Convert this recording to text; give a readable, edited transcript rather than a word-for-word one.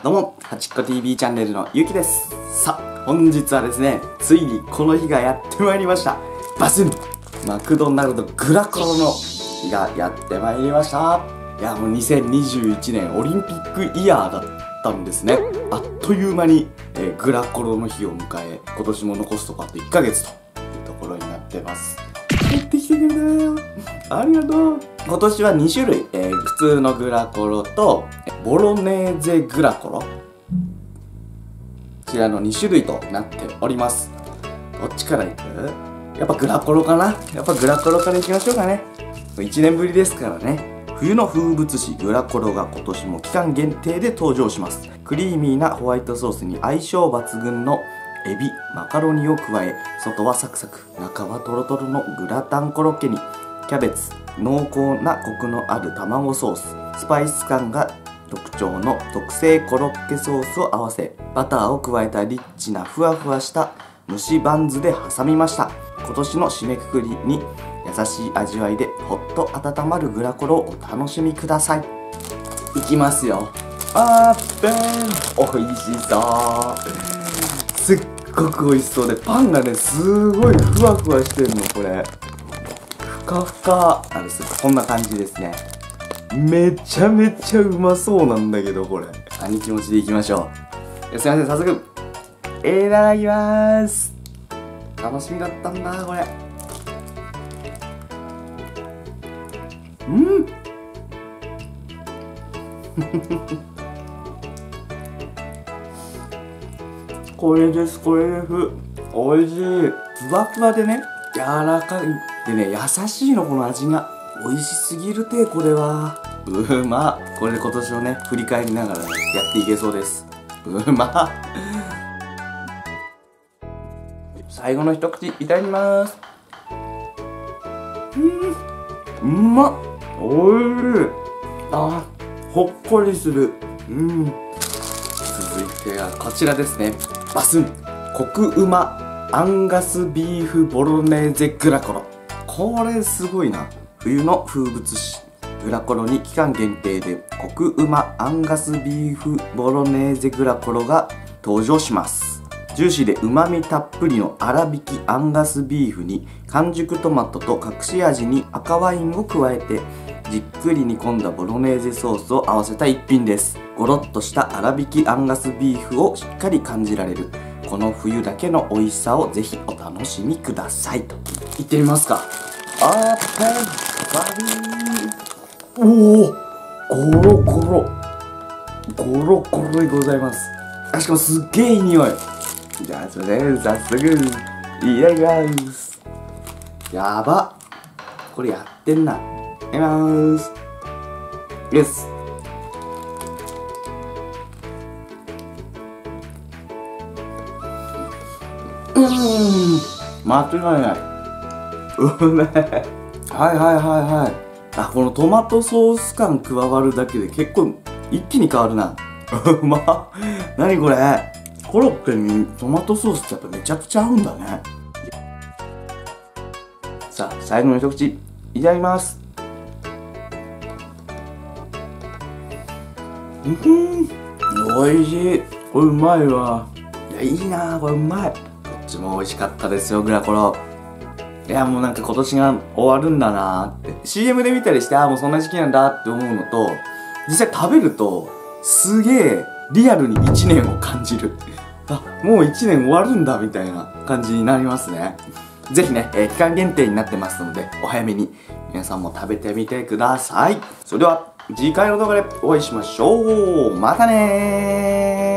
どうも、はちっこ TV チャンネルのゆうきです。さあ、本日はですね、ついにこの日がやってまいりました。バスン！マクドナルドグラコロの日がやってまいりました。いや、もう2021年オリンピックイヤーだったんですね。あっという間に、グラコロの日を迎え、今年も残すとこあと1ヶ月というところになってます。帰ってきてくれたよ。ありがとう。今年は2種類、普通のグラコロとボロネーゼグラコロ、こちらの2種類となっております。どっちからいく？やっぱグラコロかな。やっぱグラコロからいきましょうかね。1年ぶりですからね。冬の風物詩グラコロが今年も期間限定で登場します。クリーミーなホワイトソースに相性抜群のエビ、マカロニを加え、外はサクサク、中はトロトロのグラタンコロッケにキャベツ、濃厚なコクのある卵ソース、スパイス感が特徴の特製コロッケソースを合わせ、バターを加えたリッチなふわふわした蒸しバンズで挟みました。今年の締めくくりに優しい味わいでほっと温まるグラコロをお楽しみください。いきますよ。あーぺーん、おいしそう。すっごく美味しそうで、パンがねすごいふわふわしてんの。これふかふかこんな感じですね。めちゃめちゃうまそうなんだけど、これ兄貴持ちでいきましょう。すいません、早速いただきまーす。楽しみだったんだこれ。これです、これです。おいしい。ふわふわでね、柔らかいでね、優しいの、この味が。美味しすぎるて、これは。うま。これで今年をね、振り返りながらね、やっていけそうです。うま。最後の一口、いただきます。うまっ。おいしい。あ、ほっこりする。続いてはこちらですね。バスン。コクうまアンガスビーフボロネーゼグラコロ。これすごいな。冬の風物詩グラコロに期間限定でコクうまアンガスビーフボロネーゼグラコロが登場します。ジューシーでうまみたっぷりの粗挽きアンガスビーフに完熟トマトと隠し味に赤ワインを加えてじっくり煮込んだボロネーゼソースを合わせた一品です。ゴロッとした粗挽きアンガスビーフをしっかり感じられるこの冬だけの美味しさをぜひお楽しみくださいと。いってみますか。あーぺんバビー。おお、ゴロゴロゴロゴロでございます。あ、しかもすっげえいい匂い。じゃあそれで早速いただきます。やば、これやってんな。いただきます。よし。間違いない。うめえ。はいはいはいはい。あ、このトマトソース感加わるだけで結構一気に変わるな。うまっ。何これ。コロッケにトマトソースってやっぱめちゃくちゃ合うんだね。さあ、最後の一口いただきます。おいしい。これうまいわ。いや、いいな、これうまい。こっちも美味しかったですよ、グラコロ。いや、もうなんか今年が終わるんだなーって CM で見たりして、あ、もうそんな時期なんだって思うのと、実際食べるとすげえリアルに1年を感じる。あ、もう1年終わるんだみたいな感じになりますね。ぜひね、期間限定になってますので、お早めに皆さんも食べてみてください。それでは次回の動画でお会いしましょう。またねー。